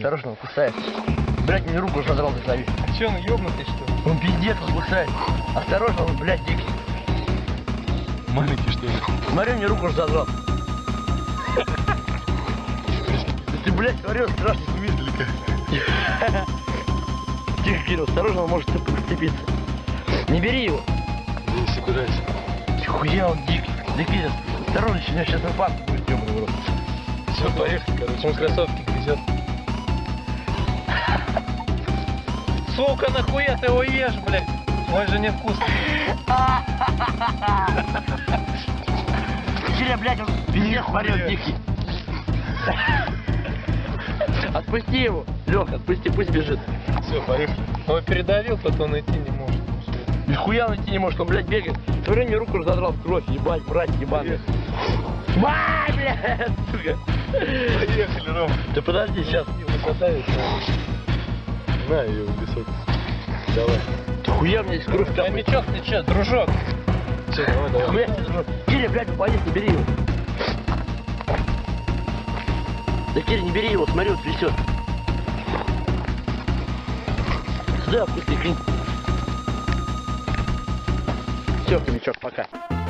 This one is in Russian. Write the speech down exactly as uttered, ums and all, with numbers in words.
осторожно, он кусает. Блядь, мне руку уже задрал, ты знаешь. А че, он ёбнутый, что ли? Он пиздец, он кусает. Осторожно, он, блядь, дикий. Маленький, что ли? Смотри, мне руку уже задрал. Ты, блядь, смотри, он страшный. Сними издалека. Тихо, Кирилл, осторожно, он может зацепиться. Не бери его. Я не собираюсь. Хуя, он дикий. Да, Кирилл, осторожно, меня сейчас инфаркт будет, ёбаный в рот. Все, поехали, короче. Он кроссовки грызет. Сука, нахуя ты его ешь, блядь? Он же невкусный. Кирилл, блядь, он пиздец, смотри, он дикий. Отпусти его. Лех, отпусти, пусть бежит. Все, поехали. Он его передавил, потом идти не может. Нихуя он идти не может, он, блядь, бегает. Смотри, мне руку задрал в кровь, ебать, мразь, ебаная. Май, блядь, сука. Поехали, Ром. Да подожди, сейчас. Не хватает, на. На ее в висок. Давай. Да хуя мне здесь кровь А капает. мечок, ты че, дружок? Все, давай, давай. Хуя тебе, дружок. Киря, блядь, упади, не бери его. Да, Киря, не бери его, смотри, он трясет. Сюда опусти, клин. Все, хомячок, пока.